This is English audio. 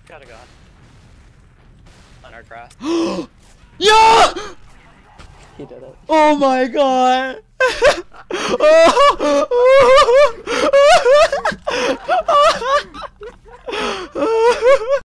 Gotta go. On our grass. Yeah! He did it. Oh my god!